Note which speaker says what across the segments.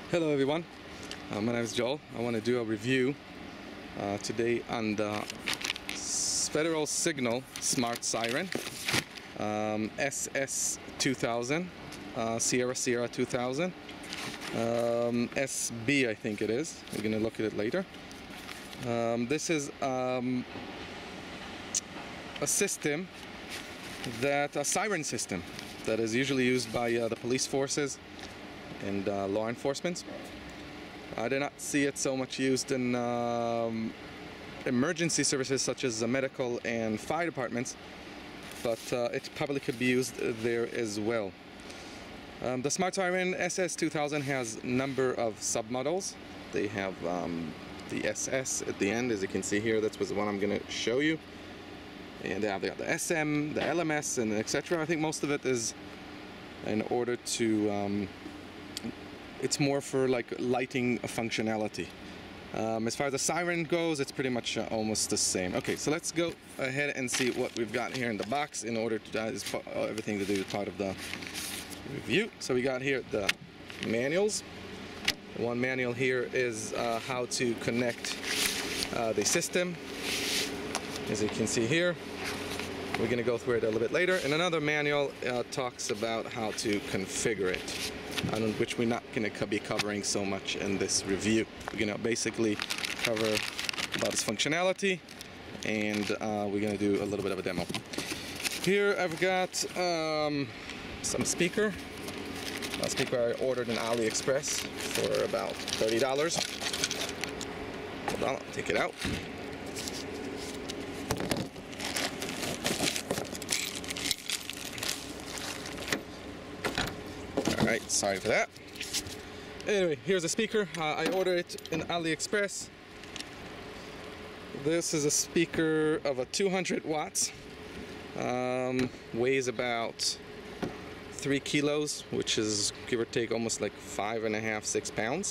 Speaker 1: Hello everyone, my name is Joel. I want to do a review today on the Federal Signal SmartSiren SS2000 Sierra 2000 SB, I think it is. We're going to look at it later. This is a system a siren system that is usually used by the police forces and law enforcement. I do not see it so much used in emergency services such as the medical and fire departments, but it probably could be used there as well. The SmartSiren SS2000 has a number of submodels. They have the SS at the end, as you can see here. That's the one I'm going to show you. And they have the SM, the LMS, and etc. I think most of it is in order to it's more for like lighting functionality. As far as the siren goes, it's pretty much almost the same. Okay, so let's go ahead and see what we've got here in the box in order to everything to do with part of the review. So we got here the manuals. One manual here is how to connect the system. As you can see here, we're going to go through it a little bit later. And another manual talks about how to configure it, which we're not going to be covering so much in this review. We're going to basically cover about its functionality, and we're going to do a little bit of a demo. Here I've got some speaker. A speaker I ordered in AliExpress for about $30. Hold on, I'll take it out. Alright, sorry for that. Anyway, here's a speaker. I ordered it in AliExpress. This is a speaker of a 200 watts. Weighs about 3 kilos, which is give or take almost like 5.5, 6 pounds.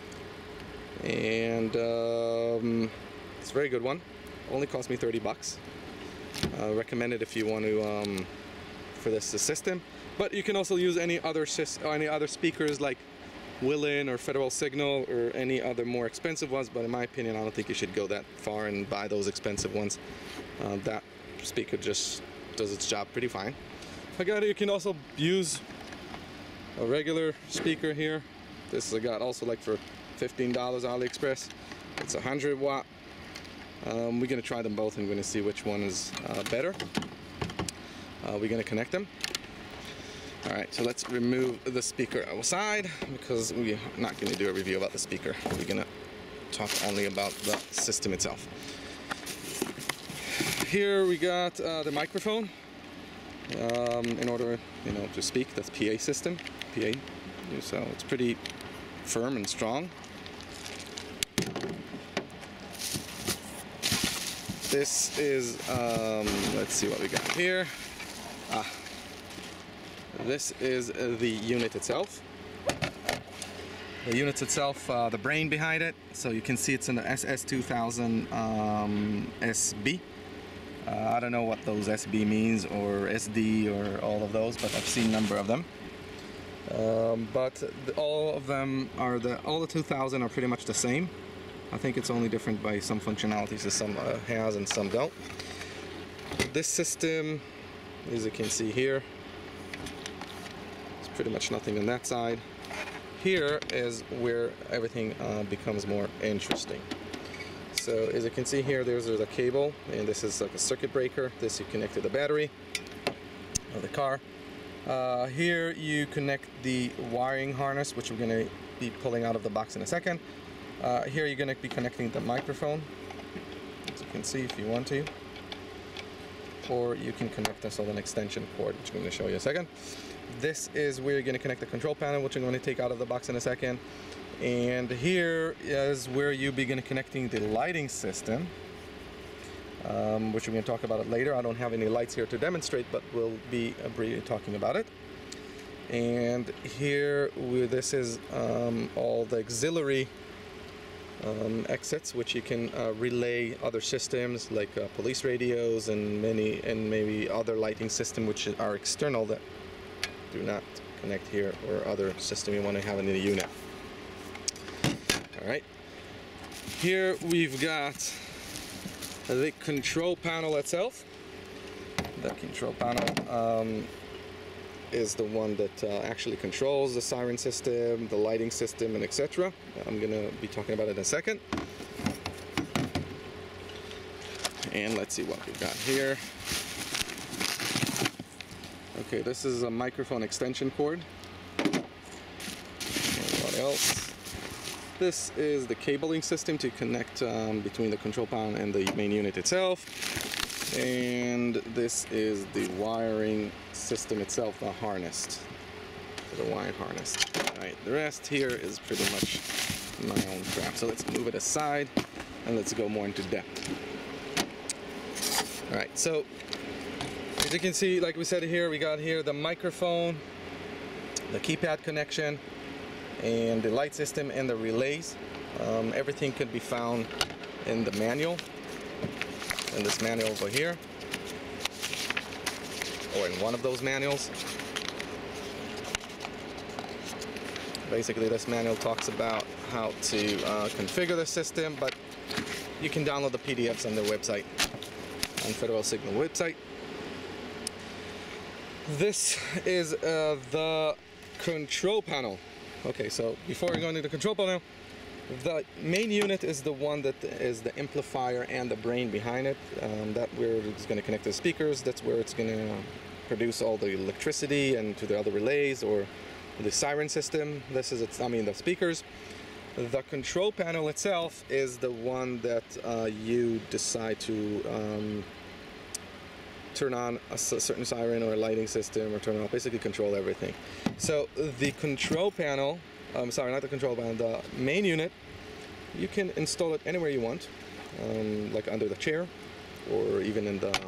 Speaker 1: And it's a very good one. Only cost me 30 bucks. Recommend it if you want to for this system. But you can also use any other speakers like Willin or Federal Signal or any other more expensive ones. But in my opinion, I don't think you should go that far and buy those expensive ones. That speaker just does its job pretty fine. You can also use a regular speaker here. This I got also like for $15 AliExpress. It's 100 watt. We're going to try them both and we're going to see which one is better. We're going to connect them. Alright, so let's remove the speaker outside because we're not going to do a review about the speaker. We're going to talk only about the system itself. Here we got the microphone. In order, to speak, that's PA system. PA, so it's pretty firm and strong. This is, let's see what we got here. This is the unit itself. The unit itself, the brain behind it. So you can see it's in the SS2000S-SB. I don't know what those SB means or SD or all of those, but I've seen a number of them. But all of them are all the 2000 are pretty much the same. I think it's only different by some functionalities that some has and some don't. This system, as you can see here, it's pretty much nothing on that side. Here is where everything becomes more interesting. So as you can see here, there's a cable, and this is like a circuit breaker. This you connect to the battery of the car. Here you connect the wiring harness, which we're going to be pulling out of the box in a second. Here you're going to be connecting the microphone, as you can see if you want to. Or you can connect this on an extension cord, which I'm going to show you in a second. This is where you're going to connect the control panel, which I'm going to take out of the box in a second. And here is where you begin connecting the lighting system, which we're going to talk about it later. I don't have any lights here to demonstrate, but we'll be talking about it. And here, this is all the auxiliary exits, which you can relay other systems like police radios and maybe other lighting system which are external that do not connect here, or other system you want to have in the unit. All right. Here we've got the control panel itself. The control panel is the one that actually controls the siren system, the lighting system, and etc. I'm gonna be talking about it in a second. And let's see what we've got here. Okay, this is a microphone extension cord. And what else? This is the cabling system to connect between the control panel and the main unit itself. And this is the wiring system itself, the harness. The wiring harness. Alright, the rest here is pretty much my own crap. So let's move it aside and let's go more into depth. Alright, so as you can see, like we said here, we got here the microphone, the keypad connection, and the light system and the relays. Everything could be found in the manual, in this manual over here, or in one of those manuals. Basically, this manual talks about how to configure the system, but you can download the PDFs on their website, on Federal Signal website. This is the control panel. Okay, so before we go into the control panel, the main unit is the one that is the amplifier and the brain behind it. That where it's going to connect to the speakers. That's where it's going to produce all the electricity and to the other relays or the siren system. This is its, I mean, the speakers. The control panel itself is the one that you decide to turn on a certain siren or a lighting system, or turn off, basically control everything. So the control panel, sorry, not the control panel, the main unit, you can install it anywhere you want, like under the chair, or even in the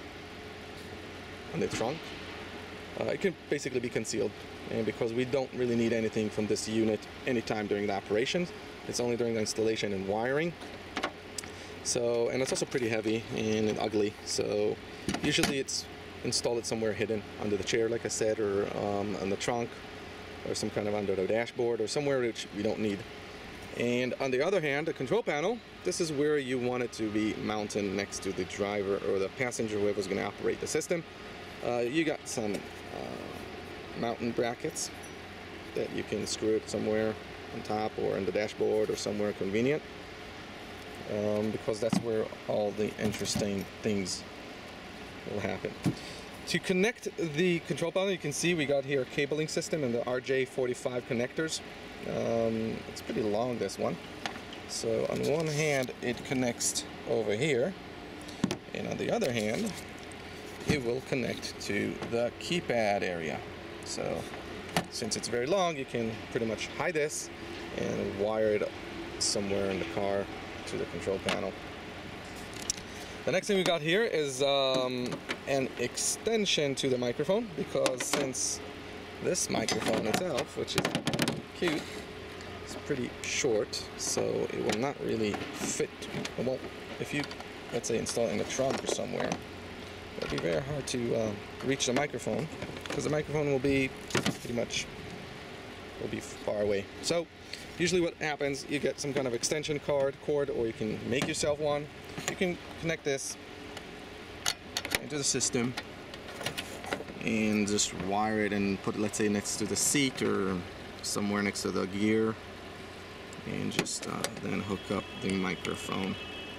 Speaker 1: trunk. It can basically be concealed, and because we don't really need anything from this unit anytime during the operations, it's only during the installation and wiring. So, and it's also pretty heavy and ugly, so usually it's installed somewhere hidden under the chair, like I said, or on the trunk, or some kind of under the dashboard, or somewhere which we don't need. And on the other hand, the control panel, this is where you want it to be mounted next to the driver or the passenger, whoever's going to operate the system. You got some mounting brackets that you can screw it somewhere on top or in the dashboard or somewhere convenient, because that's where all the interesting things will happen. To connect the control panel, you can see we got here a cabling system and the RJ45 connectors. It's pretty long, this one. So on one hand it connects over here, and on the other hand it will connect to the keypad area. So since it's very long, you can pretty much hide this and wire it somewhere in the car to the control panel. The next thing we got here is an extension to the microphone, because since this microphone itself, which is cute, it's pretty short, so it will not really fit. It won't, if you, let's say, install it in the trunk or somewhere, it'll be very hard to reach the microphone, because the microphone will be pretty much far away. So usually what happens, you get some kind of extension cord, or you can make yourself one. You can connect this into the system and just wire it and put it, let's say, next to the seat or somewhere next to the gear, and just then hook up the microphone,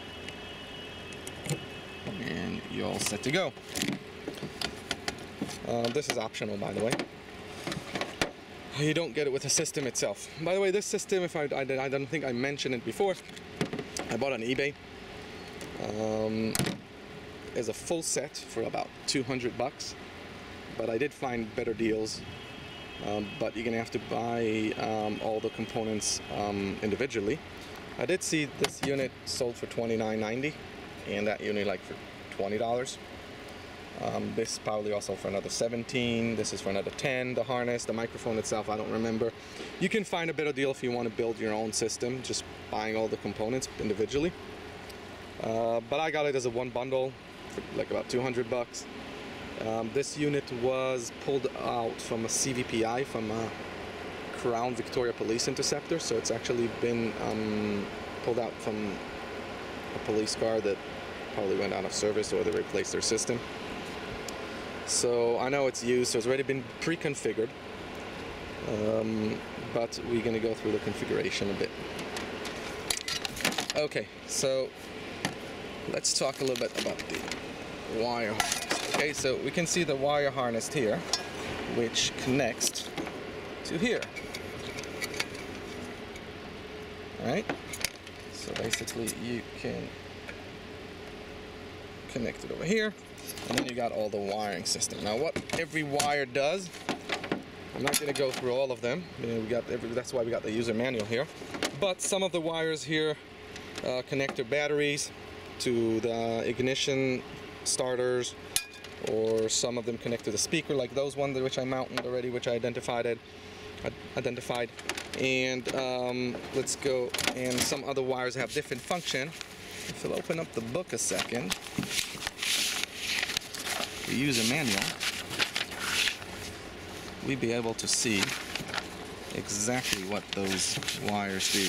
Speaker 1: and you're all set to go. This is optional, by the way. You don't get it with the system itself. By the way, this system, if I don't think I mentioned it before, I bought on eBay. Is a full set for about 200 bucks, but I did find better deals. But you're gonna have to buy all the components individually. I did see this unit sold for $29.90, and that unit like for $20. This is probably also for another $17. This is for another $10. The harness, the microphone itself, I don't remember. You can find a better deal if you want to build your own system, just buying all the components individually. But I got it as a one bundle for like about 200 bucks. This unit was pulled out from a CVPI, from a Crown Victoria Police Interceptor, so it's actually been pulled out from a police car that probably went out of service or they replaced their system. So I know it's used, so it's already been pre-configured, but we're going to go through the configuration a bit. Okay, so let's talk a little bit about the wire harness. Okay, so we can see the wire harness here, which connects to here. Alright, so basically you can connect it over here, and then you got all the wiring system. Now what every wire does, I'm not going to go through all of them, that's why we got the user manual here, but some of the wires here connect to batteries, to the ignition starters, or some of them connect to the speaker, like those ones which I mounted already, which I identified. And let's go, and some other wires have different function. If you'll open up the book a second, the user manual, we'll be able to see exactly what those wires do.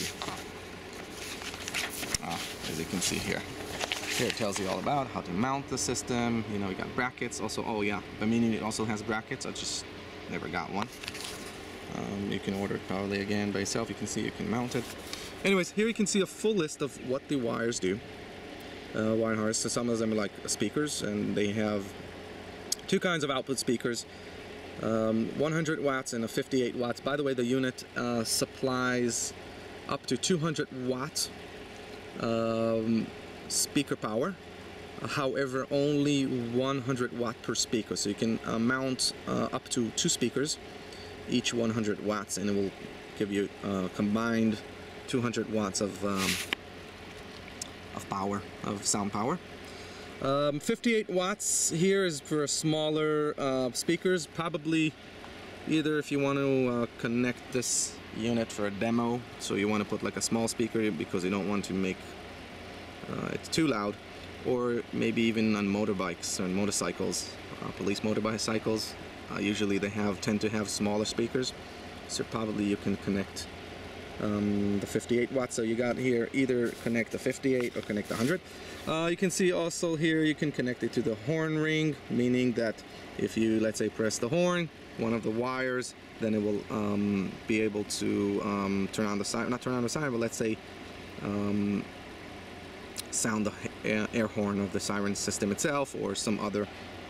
Speaker 1: As you can see here. Here it tells you all about how to mount the system. You know, you got brackets. Also, oh yeah, the Mini Unit also has brackets. I just never got one. You can order it probably again by yourself. You can see you can mount it. Anyways, here you can see a full list of what the wires do. Wire harness. So some of them are like speakers, and they have two kinds of output speakers. 100 watts and a 58 watts. By the way, the unit supplies up to 200 watts speaker power, however only 100 watt per speaker, so you can mount up to 2 speakers, each 100 watts, and it will give you combined 200 watts of power, of sound power. 58 watts here is for smaller speakers, probably either if you want to connect this unit for a demo, so you want to put like a small speaker because you don't want to make it's too loud, or maybe even on motorbikes or motorcycles, police motorcycles, usually they tend to have smaller speakers, so probably you can connect the 58 watts. So you got here either connect the 58 or connect the 100. You can see also here you can connect it to the horn ring, meaning that if you, let's say, press the horn, one of the wires, then it will be able to turn on the siren, not turn on the siren, but let's say sound the air horn of the siren system itself, or some other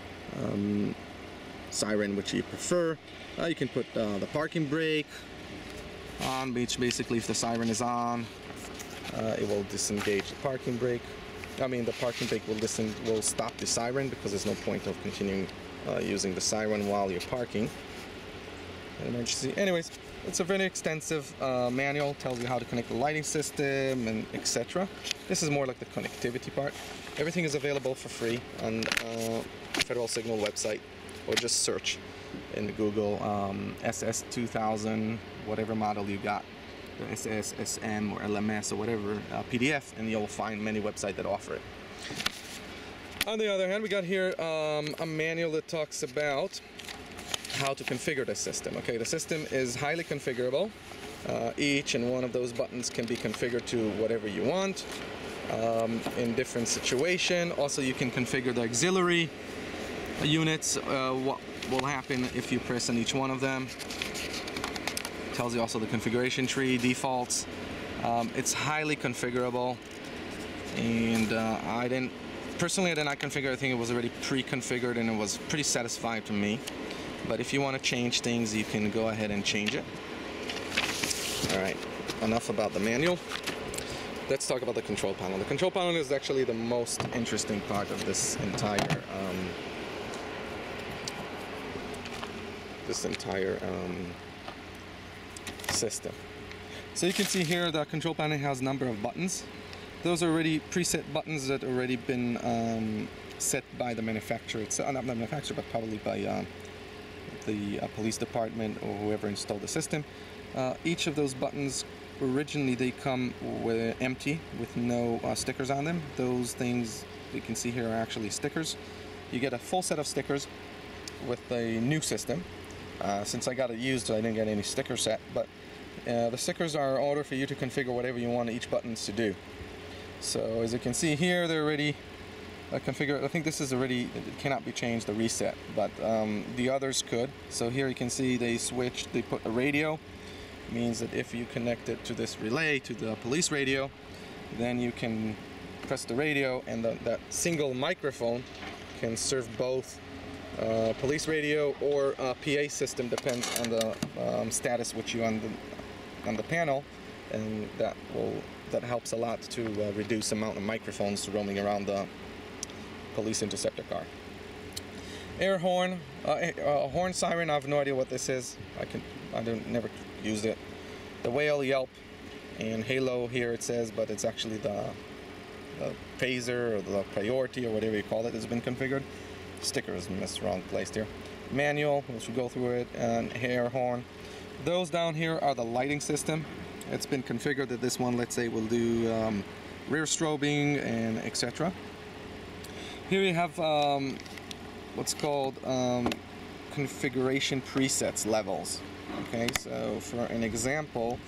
Speaker 1: siren which you prefer. You can put the parking brake on, which basically if the siren is on, it will disengage the parking brake. I mean, the parking brake will stop the siren, because there's no point of continuing using the siren while you're parking. Emergency. Anyways, it's a very extensive manual, tells you how to connect the lighting system and etc. This is more like the connectivity part. Everything is available for free on Federal Signal website, or just search in Google SS2000, whatever model you got, the SS, SM, or LMS, or whatever PDF, and you'll find many websites that offer it. On the other hand, we got here a manual that talks about how to configure the system. Okay, the system is highly configurable. Each and one of those buttons can be configured to whatever you want in different situation. Also, you can configure the auxiliary units, what will happen if you press on each one of them. Tells you also the configuration tree, defaults. It's highly configurable, and I did not configure. I think it was already pre-configured, and it was pretty satisfying to me. But if you want to change things, you can go ahead and change it. Alright, enough about the manual. Let's talk about the control panel. The control panel is actually the most interesting part of this entire system. So you can see here the control panel has a number of buttons. Those are already preset buttons that already been set by the manufacturer. It's not the manufacturer, but probably by the police department or whoever installed the system. Each of those buttons, originally they come with empty, with no stickers on them. Those things you can see here are actually stickers. You get a full set of stickers with a new system. Since I got it used, I didn't get any sticker set, but the stickers are in order for you to configure whatever you want each buttons to do. So as you can see here, they're already configured. I think this is already, it cannot be changed, the reset, but the others could. So here you can see they switched, they put a radio. Means that if you connect it to this relay, to the police radio, then you can press the radio, and that single microphone can serve both police radio or PA system, depends on the status which you on the panel, and that helps a lot to reduce the amount of microphones roaming around the police interceptor car. Air horn, horn siren. I have no idea what this is. I never used it. The whale, yelp, and halo here it says, but it's actually the phaser or the priority or whatever you call it has been configured. Sticker is missed, wrong placed here. Manual, we should go through it, and air horn. Those down here are the lighting system. It's been configured that this one, let's say, will do rear strobing and etc. Here you have what's called configuration presets levels. Okay, so for an example,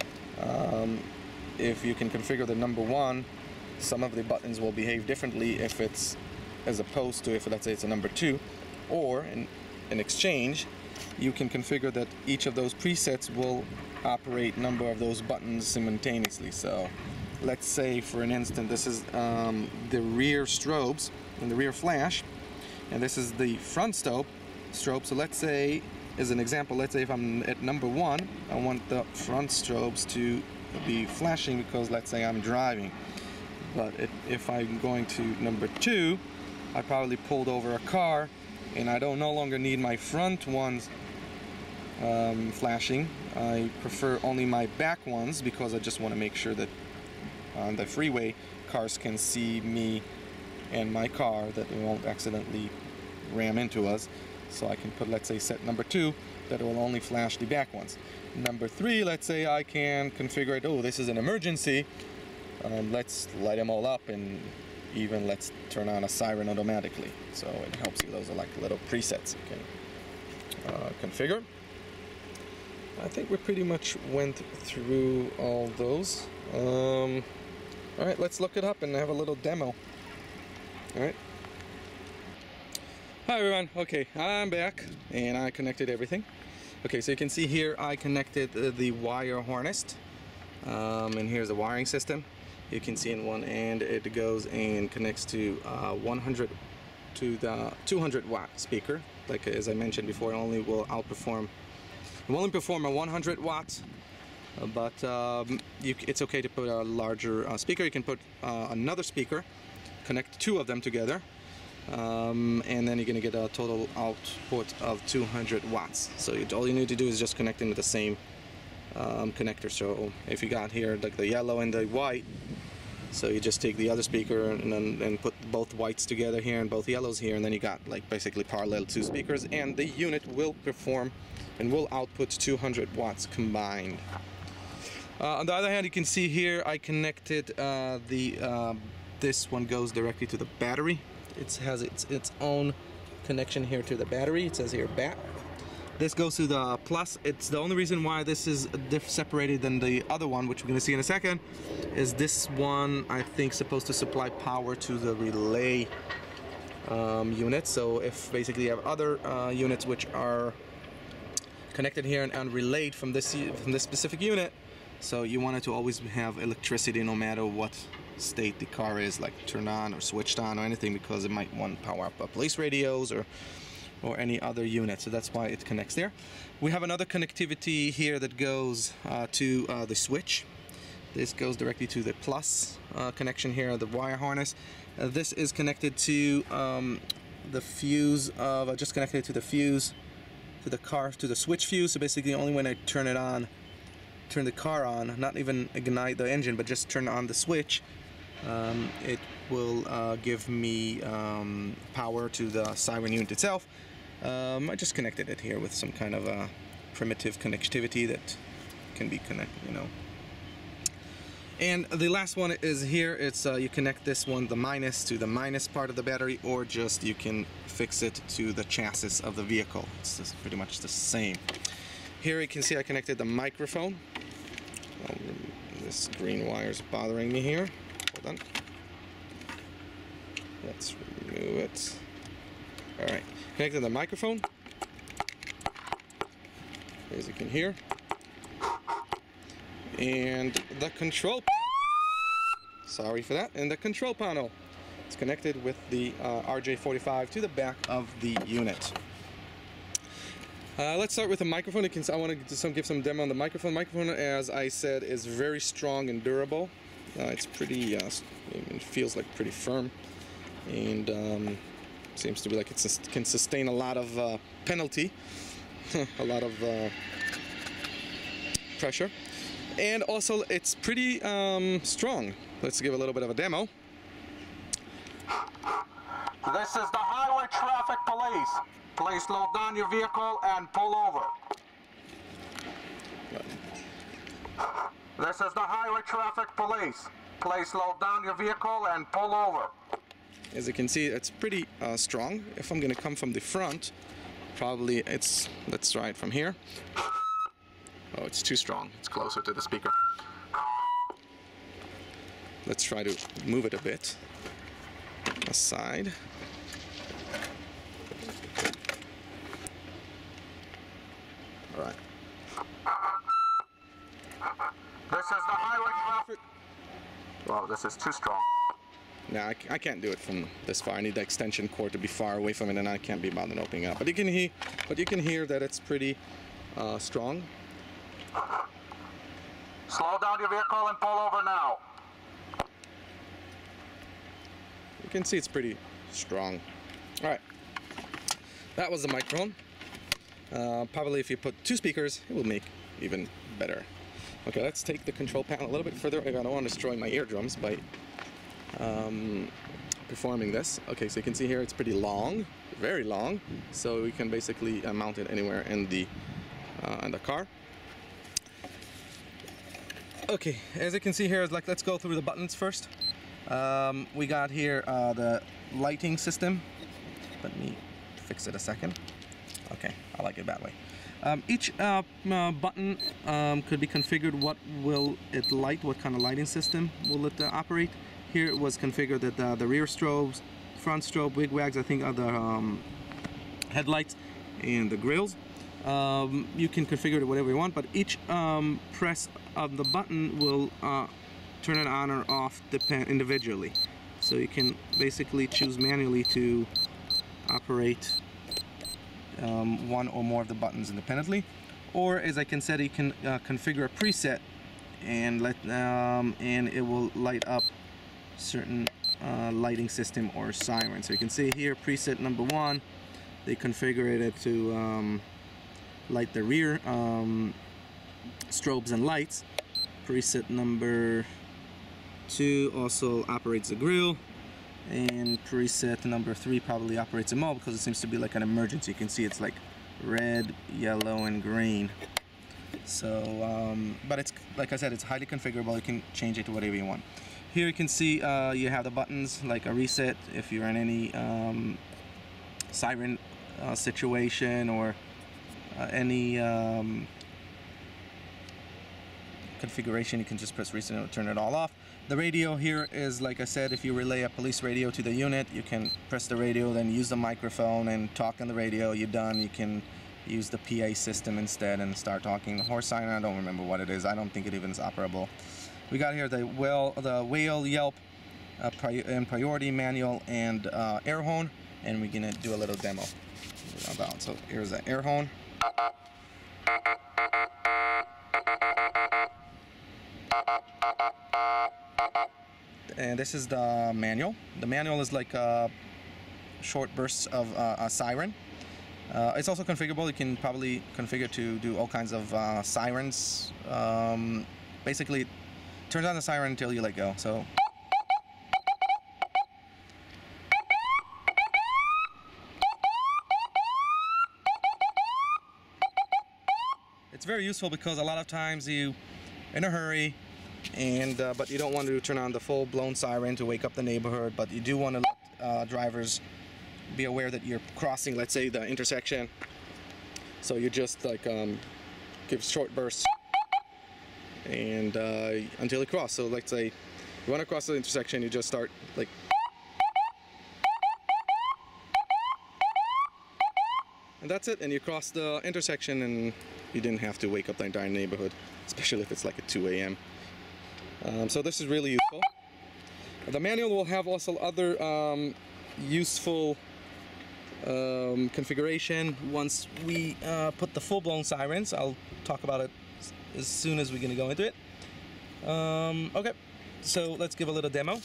Speaker 1: if you can configure the number 1, some of the buttons will behave differently if it's as opposed to if, let's say, it's a number 2, or in exchange, you can configure that each of those presets will operate number of those buttons simultaneously. So let's say, for an instant, this is the rear strobes and the rear flash, and this is the front strobe. So let's say, as an example, let's say if I'm at number 1, I want the front strobes to be flashing because, let's say, I'm driving. But if I'm going to number 2, I probably pulled over a car, and I no longer need my front ones flashing. I prefer only my back ones because I just want to make sure that on the freeway cars can see me and my car, that it won't accidentally ram into us. So I can put, let's say, set number 2, that it will only flash the back ones. Number 3, let's say I can configure it, oh, this is an emergency, let's light them all up, and even let's turn on a siren automatically. So it helps you. Those are like little presets you can configure. I think we pretty much went through all those. Alright, let's look it up and have a little demo. Alright. Hi everyone, okay, I'm back and I connected everything. Okay, so you can see here I connected the wire harness, and here's the wiring system. You can see in one end it goes and connects to 100 to the 200 watt speaker. Like as I mentioned before, it only will perform a 100 watts, but it's okay to put a larger speaker. You can put another speaker, connect 2 of them together, and then you're going to get a total output of 200 watts. So all you need to do is just connect into the same connector. So if you got here like the yellow and the white, so you just take the other speaker and put both whites together here and both yellows here, and then you got like basically parallel 2 speakers, and the unit will perform and will output 200 watts combined. On the other hand, you can see here I connected this one goes directly to the battery. It has its own connection here to the battery. It says here BAT. This goes to the plus. It's the only reason why this is separated than the other one, which we're going to see in a second, is this one I think supposed to supply power to the relay unit. So if basically you have other units which are connected here and relayed from this specific unit, so you want it to always have electricity no matter what state the car is, like turned on or switched on or anything, because it might want to power up police radios or any other unit. So that's why it connects there. We have another connectivity here that goes to the switch. This goes directly to the plus connection here, the wire harness. This is connected to the fuse of, just connected to the fuse, to the car, to the switch fuse. So basically only when I turn it on, turn the car on, not even ignite the engine, but just turn on the switch, it will give me power to the siren unit itself. I just connected it here with some kind of primitive connectivity that can be connected, And the last one is here. It's you connect this one, the minus, to the minus part of the battery, or just you can fix it to the chassis of the vehicle. It's just pretty much the same. Here you can see I connected the microphone. This green wire is bothering me here. Hold on. Let's remove it. Alright, connected the microphone, as you can hear. And the control panel. Sorry for that. And the control panel. It's connected with the RJ45 to the back of the unit. Let's start with the microphone. I want to give some demo on the microphone. The microphone, as I said, is very strong and durable. It's pretty, it feels like pretty firm, and seems to be like it can sustain a lot of penalty, a lot of pressure, and also it's pretty strong. Let's give a little bit of a demo.
Speaker 2: This is the Highway Traffic Police. Please slow down your vehicle and pull over. This is the Highway Traffic Police. Please slow down your vehicle and pull over.
Speaker 1: As you can see, it's pretty strong. If I'm going to come from the front, probably let's try it from here. Oh, it's too strong. It's closer to the speaker. Let's try to move it a bit aside. All right.
Speaker 2: This is the Highway Traffic. Well, this is too strong.
Speaker 1: Now I can't do it from this far. I need the extension cord to be far away from it, and I can't be bothered opening it up. But you can hear that it's pretty strong.
Speaker 2: Slow down your vehicle and pull over now.
Speaker 1: You can see it's pretty strong. All right. That was the microphone. Probably if you put two speakers, it will make even better. Okay, let's take the control panel a little bit further. I don't want to destroy my eardrums by performing this. Okay, so you can see here it's pretty long, very long, so we can basically mount it anywhere in the car. Okay, as you can see here, let's go through the buttons first. We got here the lighting system. Let me fix it a second. Okay, I like it that way. Each button could be configured. What will it light? What kind of lighting system will it operate? Here it was configured that the rear strobes, front strobe, wigwags, I think are the headlights, and the grills. You can configure it whatever you want, but each press of the button will turn it on or off individually. So you can basically choose manually to operate one or more of the buttons independently, or as I can say, you can configure a preset and and it will light up certain lighting system or siren. So you can see here preset number 1, they configured it to light the rear strobes and lights. Preset number 2 also operates the grill, and preset number 3 probably operates them all because it seems to be like an emergency. You can see it's like red, yellow, and green. So, but it's, like I said, it's highly configurable. You can change it to whatever you want. Here you can see you have the buttons like a reset if you're in any siren situation or any configuration. You can just press reset and turn it all off. The radio here is, like I said, if you relay a police radio to the unit, you can press the radio, then use the microphone and talk on the radio. You're done. You can use the PA system instead and start talking. The horse siren, I don't remember what it is. I don't think it even is operable. We got here the whale, yelp, and priority manual, and air horn, and we're gonna do a little demo about. So here's the air horn. And this is the manual. The manual is like short bursts of a siren. It's also configurable. You can probably configure to do all kinds of sirens. Basically, it turns on the siren until you let go. So. It's very useful because a lot of times you, in a hurry, and but you don't want to turn on the full-blown siren to wake up the neighborhood, but you do want to let drivers be aware that you're crossing, let's say, the intersection. So you just like give short bursts and until you cross. So let's say you want to cross the intersection, you just start like, and that's it, and you cross the intersection, and you didn't have to wake up the entire neighborhood, especially if it's like at 2 a.m. So this is really useful. The manual will have also other useful configuration once we put the full-blown sirens. I'll talk about it as soon as we're going to go into it. Okay, so let's give a little demo.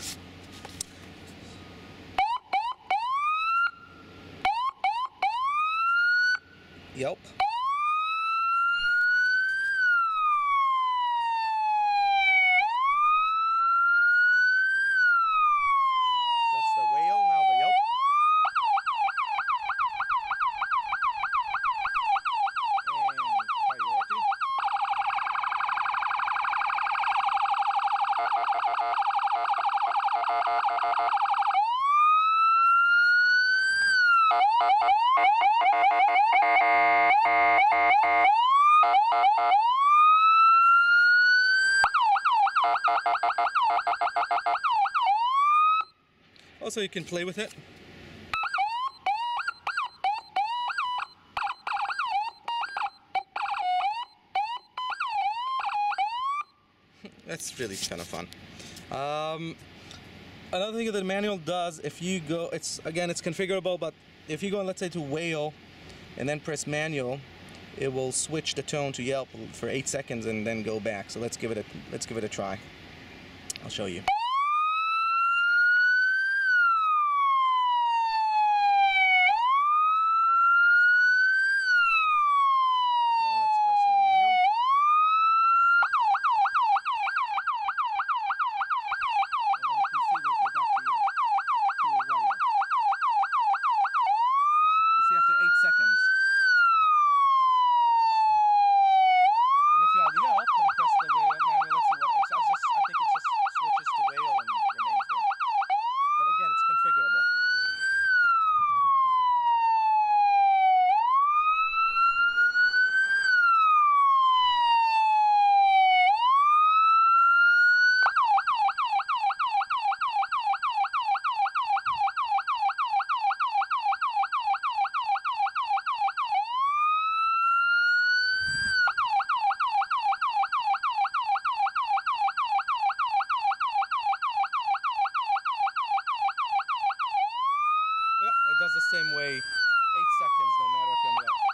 Speaker 1: Yelp. That's the whale, now the yelp. And priority. Also, you can play with it. That's really kind of fun. Another thing that the manual does, if you go, it's configurable, but if you go, let's say, to whale and then press manual, it will switch the tone to Yelp for 8 seconds and then go back. So let's give it a try. I'll show you. It does the same way, 8 seconds, no matter if you're on Yelp.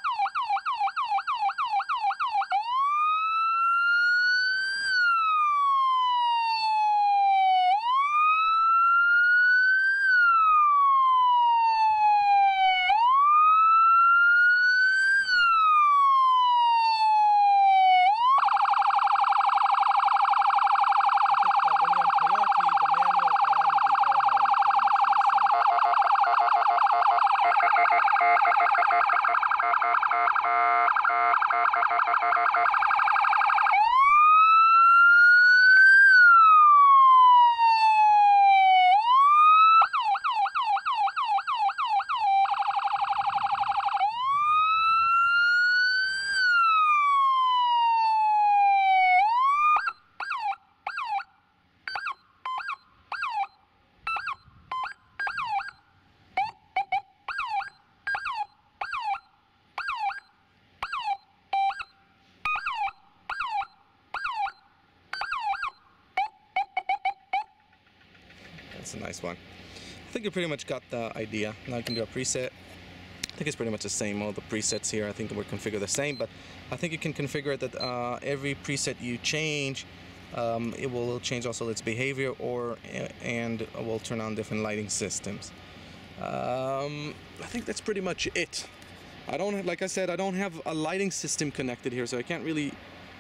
Speaker 1: That's a nice one. I think you pretty much got the idea. Now you can do a preset. I think it's pretty much the same. All the presets here, I think we're configured the same, but I think you can configure it that every preset you change, it will change also its behavior, and will turn on different lighting systems. I think that's pretty much it. I don't, like I said, I don't have a lighting system connected here, so I can't really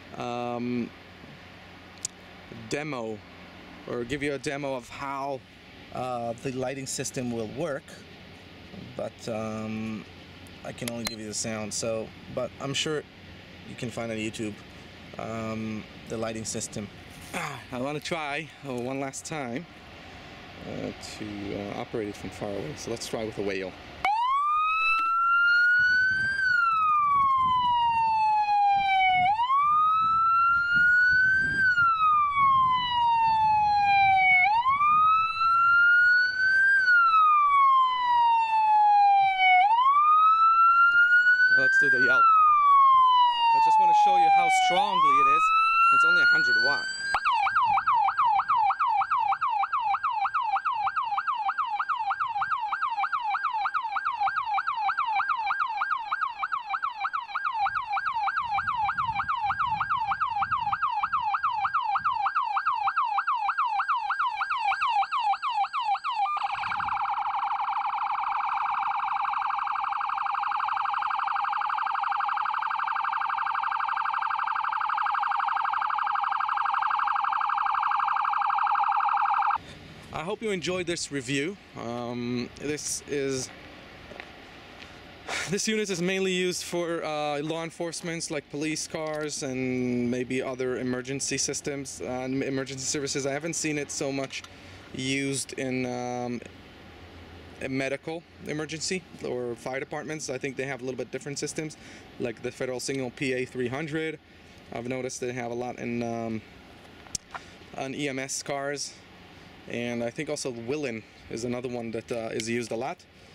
Speaker 1: demo or give you a demo of how the lighting system will work, but I can only give you the sound. So, but I'm sure you can find on YouTube the lighting system. I want to try one last time to operate it from far away. So let's try with a whale. Let's do the yelp. I just want to show you how strongly it is. It's only 100 watt. I hope you enjoyed this review. This unit is mainly used for law enforcement, like police cars and maybe other emergency systems, emergency services. I haven't seen it so much used in a medical emergency or fire departments. I think they have a little bit different systems, like the Federal Signal PA300. I've noticed they have a lot in on EMS cars. And I think also Willen is another one that is used a lot.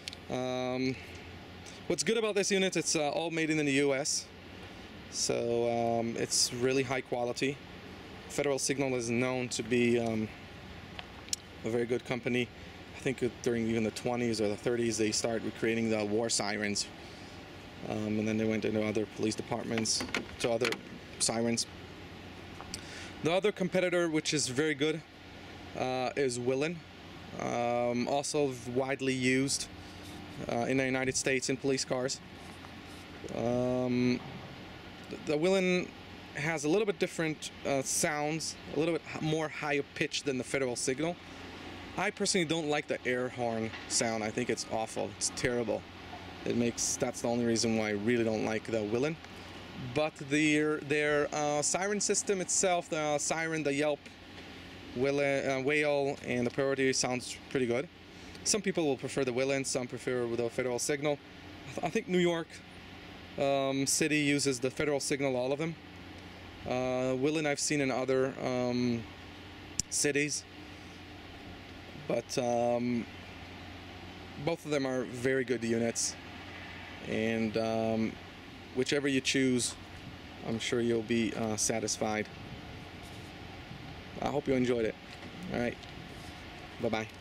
Speaker 1: What's good about this unit, it's all made in the US, so it's really high quality. Federal Signal is known to be a very good company. I think during even the 20s or the 30s they started creating the war sirens, and then they went into other police departments to other sirens. The other competitor, which is very good, is Willen, also widely used in the United States in police cars. The Willen has a little bit different sounds, a little bit more higher pitch than the Federal Signal. I personally don't like the air horn sound. I think it's awful. It's terrible. That's the only reason why I really don't like the Willen. But their siren system itself, the siren, the yelp, whale, and the priority sounds pretty good. Some people will prefer the Willen, some prefer the Federal Signal. I think New York City uses the Federal Signal, all of them. Willen I've seen in other cities, but both of them are very good units, and whichever you choose, I'm sure you'll be satisfied. I hope you enjoyed it. All right. Bye-bye.